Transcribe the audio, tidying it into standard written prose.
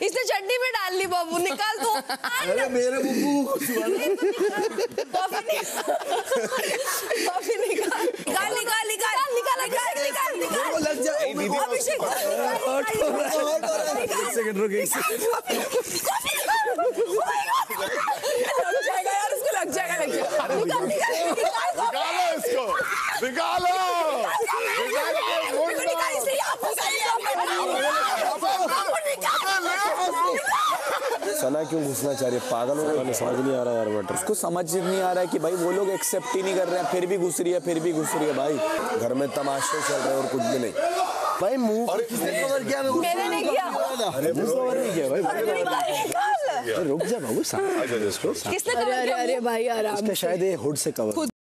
इसने चटनी में डाल ली बाबू, निकाल दो। अरे मेरे बुब्बू कॉफी निकाल निकाल निकाल निकाल निकाल निकाल निकाल लग जाए। अभिषेक एक सेकंड रुक, एक सेकंड। लग जाएगा यार, उसको लग जाएगा, लग जाएगा। निकाल निकाल निकालो इसको, निकालो। सना क्यों घुसना चाह रही है? पागल हो गया, समझ नहीं आ रहा यार। बट उसको समझ नहीं आ रहा है कि भाई वो लोग एक्सेप्ट ही नहीं कर रहे हैं, फिर भी घुस रही है, फिर भी घुस रही है। भाई घर में तमाशे चल रहे हैं और कुछ भी नहीं। भाई मुंह मैंने नहीं किया। अरे मुंह नहीं किया भाई। रुक जा बाबू, किसने? अरे अरे भाई आराम। शायद ये हुड से कवर